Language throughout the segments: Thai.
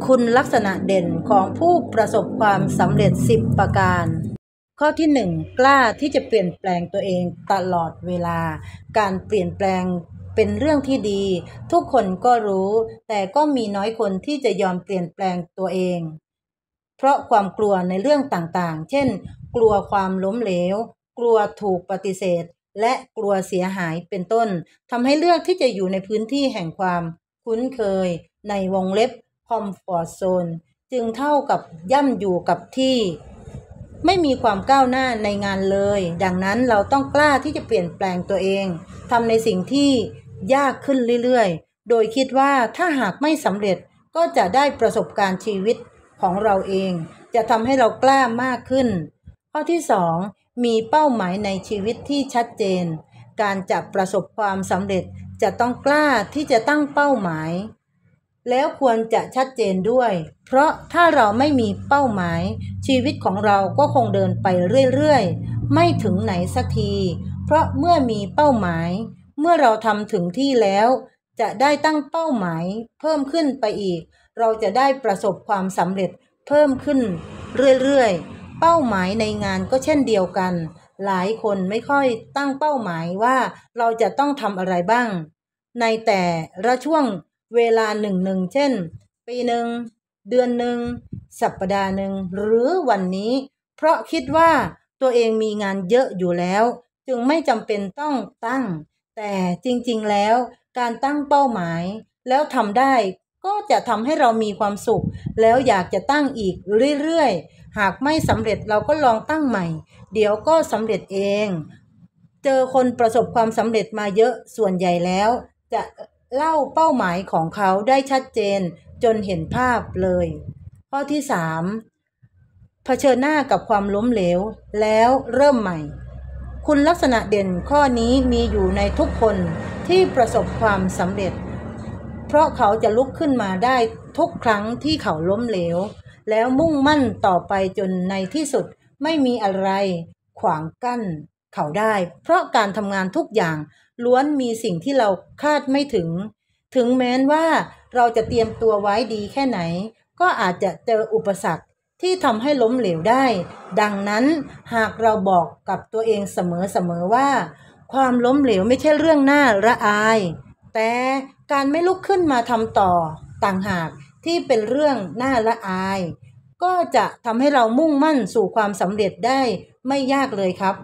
คุณลักษณะเด่นของผู้ประสบความสำเร็จ10ประการข้อที่1กล้าที่จะเปลี่ยนแปลงตัวเองตลอดเวลาการเปลี่ยนแปลงเป็นเรื่องที่ดีทุกคนก็รู้แต่ก็มีน้อยคนที่จะยอมเปลี่ยนแปลงตัวเองเพราะความกลัวในเรื่องต่างๆเช่นกลัวความล้มเหลวกลัวถูกปฏิเสธและกลัวเสียหายเป็นต้นทำให้เลือกที่จะอยู่ในพื้นที่แห่งความคุ้นเคยในวงเล็บคอมฟอร์ตโซนจึงเท่ากับย่ำอยู่กับที่ไม่มีความก้าวหน้าในงานเลยดังนั้นเราต้องกล้าที่จะเปลี่ยนแปลงตัวเองทำในสิ่งที่ยากขึ้นเรื่อยๆโดยคิดว่าถ้าหากไม่สำเร็จก็จะได้ประสบการณ์ชีวิตของเราเองจะทำให้เรากล้ามากขึ้นข้อที่2มีเป้าหมายในชีวิตที่ชัดเจนการจะประสบความสำเร็จจะต้องกล้าที่จะตั้งเป้าหมายแล้วควรจะชัดเจนด้วยเพราะถ้าเราไม่มีเป้าหมายชีวิตของเราก็คงเดินไปเรื่อยๆไม่ถึงไหนสักทีเพราะเมื่อมีเป้าหมายเมื่อเราทำถึงที่แล้วจะได้ตั้งเป้าหมายเพิ่มขึ้นไปอีกเราจะได้ประสบความสำเร็จเพิ่มขึ้นเรื่อยๆเป้าหมายในงานก็เช่นเดียวกันหลายคนไม่ค่อยตั้งเป้าหมายว่าเราจะต้องทำอะไรบ้างในแต่ละช่วงเวลาหนึ่งเช่นปีหนึ่งเดือนหนึ่งสัปดาห์หนึ่งหรือวันนี้เพราะคิดว่าตัวเองมีงานเยอะอยู่แล้วจึงไม่จำเป็นต้องตั้งแต่จริงๆแล้วการตั้งเป้าหมายแล้วทำได้ก็จะทำให้เรามีความสุขแล้วอยากจะตั้งอีกเรื่อยๆหากไม่สำเร็จเราก็ลองตั้งใหม่เดี๋ยวก็สำเร็จเองเจอคนประสบความสำเร็จมาเยอะส่วนใหญ่แล้วจะเล่าเป้าหมายของเขาได้ชัดเจนจนเห็นภาพเลยข้อที่3เผชิญหน้ากับความล้มเหลวแล้วเริ่มใหม่คุณลักษณะเด่นข้อนี้มีอยู่ในทุกคนที่ประสบความสำเร็จเพราะเขาจะลุกขึ้นมาได้ทุกครั้งที่เขาล้มเหลวแล้วมุ่งมั่นต่อไปจนในที่สุดไม่มีอะไรขวางกั้นเขาได้เพราะการทำงานทุกอย่างล้วนมีสิ่งที่เราคาดไม่ถึงแม้ว่าเราจะเตรียมตัวไว้ดีแค่ไหนก็อาจจะเจออุปสรรคที่ทำให้ล้มเหลวได้ดังนั้นหากเราบอกกับตัวเองเสมอว่าความล้มเหลวไม่ใช่เรื่องน่าละอายแต่การไม่ลุกขึ้นมาทำต่อต่างหากที่เป็นเรื่องน่าละอายก็จะทำให้เรามุ่งมั่นสู่ความสำเร็จได้ไม่ยากเลยครับ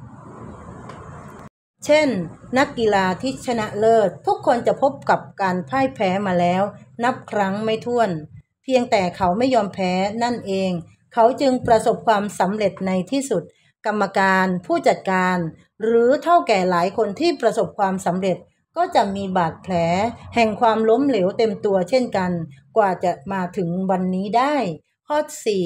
เช่นนักกีฬาที่ชนะเลิศทุกคนจะพบกับการพ่ายแพ้มาแล้วนับครั้งไม่ถ้วนเพียงแต่เขาไม่ยอมแพ้นั่นเองเขาจึงประสบความสำเร็จในที่สุดกรรมการผู้จัดการหรือเท่าแก่หลายคนที่ประสบความสำเร็จก็จะมีบาดแผลแห่งความล้มเหลวเต็มตัวเช่นกันกว่าจะมาถึงวันนี้ได้ข้อ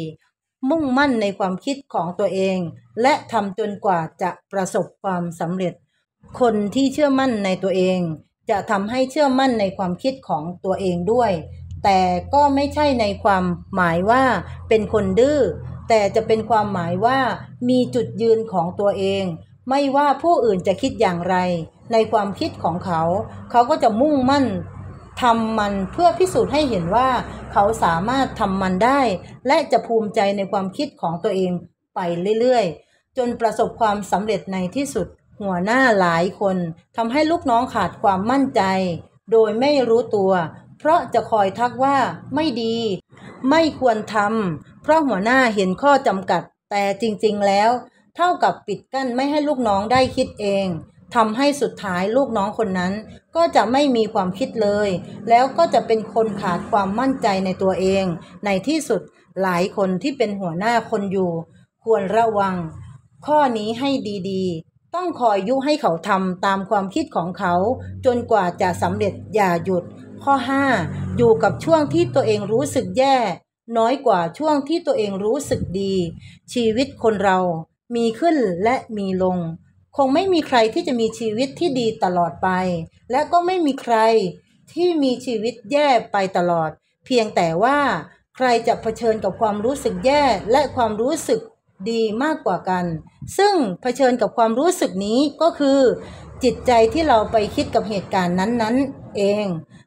4มุ่งมั่นในความคิดของตัวเองและทำจนกว่าจะประสบความสำเร็จคนที่เชื่อมั่นในตัวเองจะทำให้เชื่อมั่นในความคิดของตัวเองด้วยแต่ก็ไม่ใช่ในความหมายว่าเป็นคนดื้อแต่จะเป็นความหมายว่ามีจุดยืนของตัวเองไม่ว่าผู้อื่นจะคิดอย่างไรในความคิดของเขาก็จะมุ่งมั่นทำมันเพื่อพิสูจน์ให้เห็นว่าเขาสามารถทำมันได้และจะภูมิใจในความคิดของตัวเองไปเรื่อยๆจนประสบความสำเร็จในที่สุดหัวหน้าหลายคนทำให้ลูกน้องขาดความมั่นใจโดยไม่รู้ตัวเพราะจะคอยทักว่าไม่ดีไม่ควรทำเพราะหัวหน้าเห็นข้อจำกัดแต่จริงๆแล้วเท่ากับปิดกั้นไม่ให้ลูกน้องได้คิดเองทำให้สุดท้ายลูกน้องคนนั้นก็จะไม่มีความคิดเลยแล้วก็จะเป็นคนขาดความมั่นใจในตัวเองในที่สุดหลายคนที่เป็นหัวหน้าคนอยู่ควรระวังข้อนี้ให้ดีๆต้องคอยยุให้เขาทำตามความคิดของเขาจนกว่าจะสำเร็จอย่าหยุดข้อ5อยู่กับช่วงที่ตัวเองรู้สึกแย่น้อยกว่าช่วงที่ตัวเองรู้สึกดีชีวิตคนเรามีขึ้นและมีลงคงไม่มีใครที่จะมีชีวิตที่ดีตลอดไปและก็ไม่มีใครที่มีชีวิตแย่ไปตลอดเพียงแต่ว่าใครจะเผชิญกับความรู้สึกแย่และความรู้สึกดีมากกว่ากันซึ่งเผชิญกับความรู้สึกนี้ก็คือจิตใจที่เราไปคิดกับเหตุการณ์นั้นๆเอง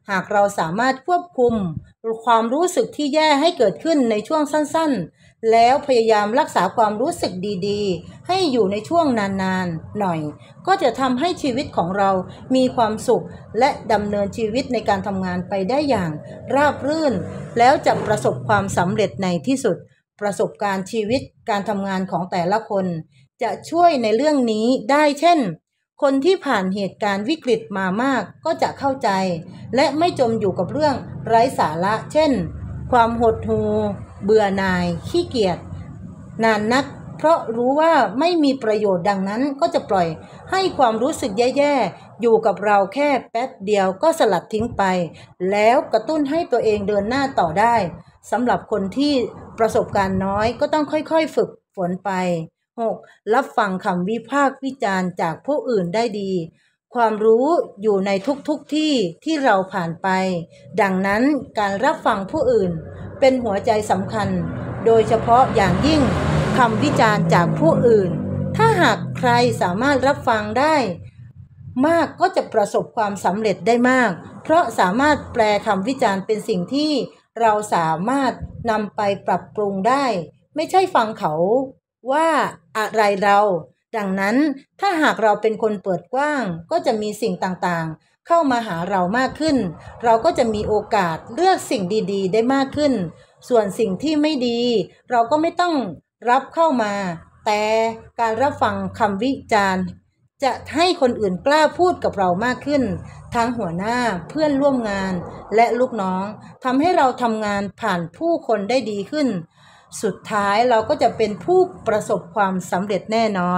หากเราสามารถควบคุมความรู้สึกที่แย่ให้เกิดขึ้นในช่วงสั้นๆแล้วพยายามรักษาความรู้สึกดีๆให้อยู่ในช่วงนานๆหน่อยก็จะทำให้ชีวิตของเรามีความสุขและดำเนินชีวิตในการทำงานไปได้อย่างราบรื่นแล้วจะประสบความสำเร็จในที่สุดประสบการณ์ชีวิตการทำงานของแต่ละคนจะช่วยในเรื่องนี้ได้เช่นคนที่ผ่านเหตุการณ์วิกฤตมามากก็จะเข้าใจและไม่จมอยู่กับเรื่องไร้สาระเช่นความหดหู่เบื่อหน่ายขี้เกียจนานนักเพราะรู้ว่าไม่มีประโยชน์ดังนั้นก็จะปล่อยให้ความรู้สึกแย่ๆอยู่กับเราแค่แป๊บเดียวก็สลัดทิ้งไปแล้วกระตุ้นให้ตัวเองเดินหน้าต่อได้สำหรับคนที่ประสบการณ์น้อยก็ต้องค่อยๆฝึกฝนไป 6. รับฟังคำวิพากษ์วิจารณ์จากผู้อื่นได้ดีความรู้อยู่ในทุกที่ที่เราผ่านไปดังนั้นการรับฟังผู้อื่นเป็นหัวใจสำคัญโดยเฉพาะอย่างยิ่งคำวิจารณ์จากผู้อื่นถ้าหากใครสามารถรับฟังได้มากก็จะประสบความสำเร็จได้มากเพราะสามารถแปลคำวิจารณ์เป็นสิ่งที่เราสามารถนำไปปรับปรุงได้ไม่ใช่ฟังเขาว่าอะไรเราดังนั้นถ้าหากเราเป็นคนเปิดกว้างก็จะมีสิ่งต่างๆเข้ามาหาเรามากขึ้นเราก็จะมีโอกาสเลือกสิ่งดีๆได้มากขึ้นส่วนสิ่งที่ไม่ดีเราก็ไม่ต้องรับเข้ามาแต่การรับฟังคำวิจารณ์จะให้คนอื่นกล้าพูดกับเรามากขึ้นทั้งหัวหน้าเพื่อนร่วมงานและลูกน้องทำให้เราทำงานผ่านผู้คนได้ดีขึ้นสุดท้ายเราก็จะเป็นผู้ประสบความสำเร็จแน่นอน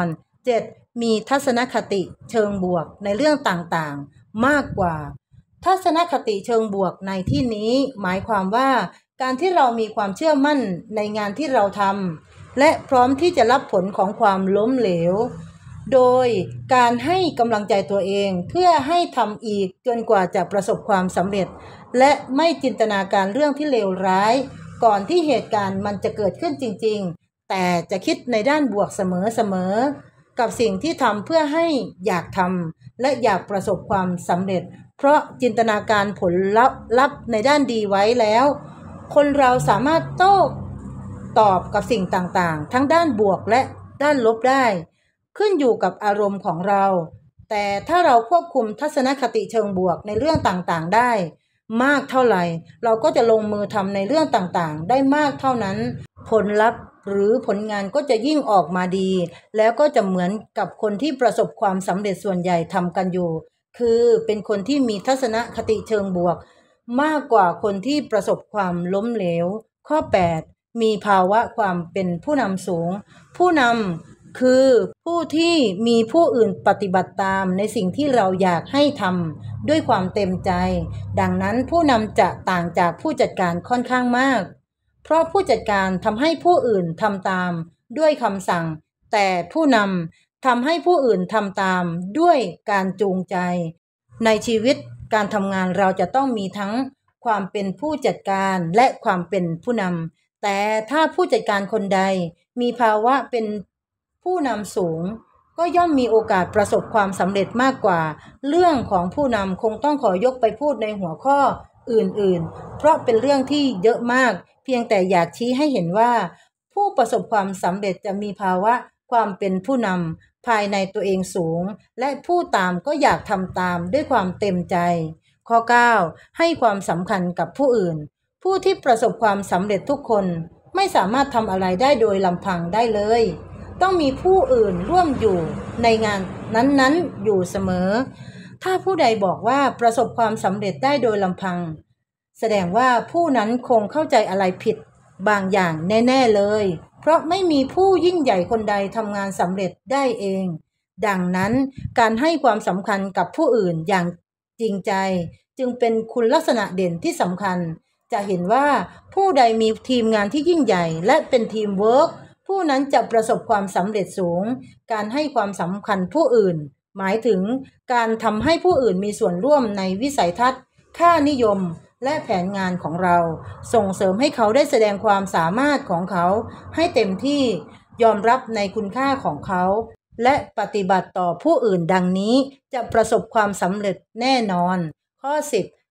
7. มีทัศนคติเชิงบวกในเรื่องต่างๆมากกว่าทัศนคติเชิงบวกในที่นี้หมายความว่าการที่เรามีความเชื่อมั่นในงานที่เราทำและพร้อมที่จะรับผลของความล้มเหลวโดยการให้กำลังใจตัวเองเพื่อให้ทำอีกจนกว่าจะประสบความสำเร็จและไม่จินตนาการเรื่องที่เลวร้ายก่อนที่เหตุการณ์มันจะเกิดขึ้นจริงๆแต่จะคิดในด้านบวกเสมอกับสิ่งที่ทำเพื่อให้อยากทำและอยากประสบความสำเร็จเพราะจินตนาการผลลัพธ์ในด้านดีไว้แล้วคนเราสามารถโต้ตอบกับสิ่งต่างๆทั้งด้านบวกและด้านลบได้ขึ้นอยู่กับอารมณ์ของเราแต่ถ้าเราควบคุมทัศนคติเชิงบวกในเรื่องต่างๆได้มากเท่าไหร่เราก็จะลงมือทำในเรื่องต่างๆได้มากเท่านั้นผลลัพธ์หรือผลงานก็จะยิ่งออกมาดีแล้วก็จะเหมือนกับคนที่ประสบความสำเร็จส่วนใหญ่ทำกันอยู่คือเป็นคนที่มีทัศนคติเชิงบวกมากกว่าคนที่ประสบความล้มเหลวข้อ 8 มีภาวะความเป็นผู้นำสูงผู้นำคือผู้ที่มีผู้อื่นปฏิบัติตามในสิ่งที่เราอยากให้ทำด้วยความเต็มใจดังนั้นผู้นำจะต่างจากผู้จัดการค่อนข้างมากเพราะผู้จัดการทำให้ผู้อื่นทำตามด้วยคำสั่งแต่ผู้นำทำให้ผู้อื่นทำตามด้วยการจูงใจในชีวิตการทำงานเราจะต้องมีทั้งความเป็นผู้จัดการและความเป็นผู้นำแต่ถ้าผู้จัดการคนใดมีภาวะเป็นผู้นำสูงก็ย่อมมีโอกาสประสบความสำเร็จมากกว่าเรื่องของผู้นำคงต้องขอยกไปพูดในหัวข้ออื่นๆเพราะเป็นเรื่องที่เยอะมากเพียงแต่อยากชี้ให้เห็นว่าผู้ประสบความสำเร็จจะมีภาวะความเป็นผู้นำภายในตัวเองสูงและผู้ตามก็อยากทำตามด้วยความเต็มใจข้อ 9 ให้ความสำคัญกับผู้อื่นผู้ที่ประสบความสำเร็จทุกคนไม่สามารถทำอะไรได้โดยลำพังได้เลยต้องมีผู้อื่นร่วมอยู่ในงานนั้นๆอยู่เสมอถ้าผู้ใดบอกว่าประสบความสำเร็จได้โดยลำพังแสดงว่าผู้นั้นคงเข้าใจอะไรผิดบางอย่างแน่ๆเลยเพราะไม่มีผู้ยิ่งใหญ่คนใดทำงานสำเร็จได้เองดังนั้นการให้ความสำคัญกับผู้อื่นอย่างจริงใจจึงเป็นคุณลักษณะเด่นที่สำคัญจะเห็นว่าผู้ใดมีทีมงานที่ยิ่งใหญ่และเป็นทีมเวิร์คผู้นั้นจะประสบความสำเร็จสูงการให้ความสำคัญผู้อื่นหมายถึงการทำให้ผู้อื่นมีส่วนร่วมในวิสัยทัศน์ค่านิยมและแผนงานของเราส่งเสริมให้เขาได้แสดงความสามารถของเขาให้เต็มที่ยอมรับในคุณค่าของเขาและปฏิบัติต่อผู้อื่นดังนี้จะประสบความสำเร็จแน่นอนข้อ 10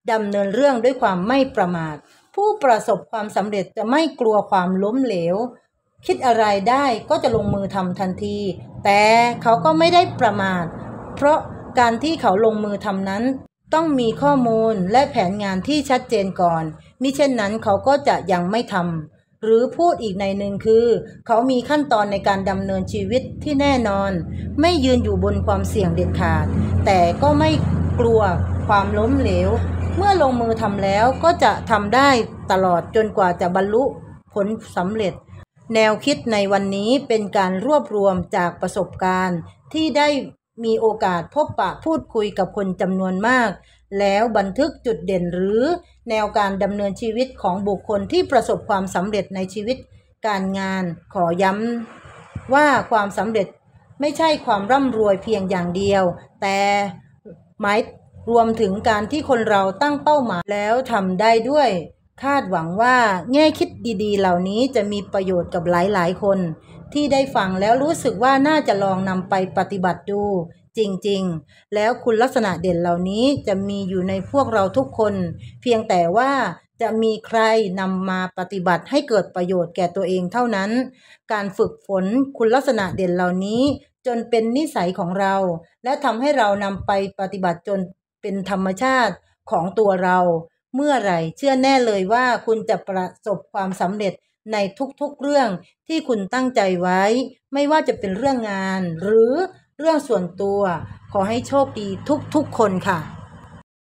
ดำเนินเรื่องด้วยความไม่ประมาทผู้ประสบความสำเร็จจะไม่กลัวความล้มเหลวคิดอะไรได้ก็จะลงมือทำทันทีแต่เขาก็ไม่ได้ประมาทเพราะการที่เขาลงมือทำนั้นต้องมีข้อมูลและแผนงานที่ชัดเจนก่อนมิเช่นนั้นเขาก็จะยังไม่ทำหรือพูดอีกในหนึ่งคือเขามีขั้นตอนในการดำเนินชีวิตที่แน่นอนไม่ยืนอยู่บนความเสี่ยงเด็ดขาดแต่ก็ไม่กลัวความล้มเหลวเมื่อลงมือทำแล้วก็จะทำได้ตลอดจนกว่าจะบรรลุผลสำเร็จแนวคิดในวันนี้เป็นการรวบรวมจากประสบการณ์ที่ได้มีโอกาสพบปะพูดคุยกับคนจำนวนมากแล้วบันทึกจุดเด่นหรือแนวการดำเนินชีวิตของบุคคลที่ประสบความสำเร็จในชีวิตการงานขอย้ำว่าความสำเร็จไม่ใช่ความร่ำรวยเพียงอย่างเดียวแต่หมายรวมถึงการที่คนเราตั้งเป้าหมายแล้วทำได้ด้วยคาดหวังว่าแง่คิดดีๆเหล่านี้จะมีประโยชน์กับหลายๆคนที่ได้ฟังแล้วรู้สึกว่าน่าจะลองนำไปปฏิบัติดูจริงๆแล้วคุณลักษณะเด่นเหล่านี้จะมีอยู่ในพวกเราทุกคนเพียงแต่ว่าจะมีใครนำมาปฏิบัติให้เกิดประโยชน์แก่ตัวเองเท่านั้นการฝึกฝนคุณลักษณะเด่นเหล่านี้จนเป็นนิสัยของเราและทำให้เรานำไปปฏิบัติจนเป็นธรรมชาติของตัวเราเมื่อไหร่เชื่อแน่เลยว่าคุณจะประสบความสำเร็จในทุกๆเรื่องที่คุณตั้งใจไว้ไม่ว่าจะเป็นเรื่องงานหรือเรื่องส่วนตัวขอให้โชคดีทุกๆคนค่ะ